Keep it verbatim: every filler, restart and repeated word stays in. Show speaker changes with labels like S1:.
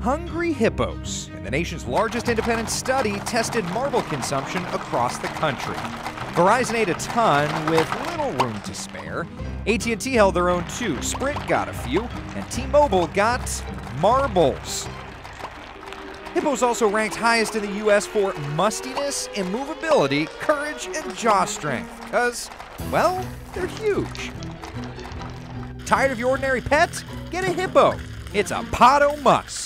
S1: Hungry Hippos, and the nation's largest independent study tested marble consumption across the country. Verizon ate a ton with little room to spare. A T and T held their own too. Sprint got a few, and T-Mobile got marbles. Hippos also ranked highest in the U S for mustiness, immovability, courage, and jaw strength, because, well, they're huge. Tired of your ordinary pet? Get a hippo. It's a Potto must.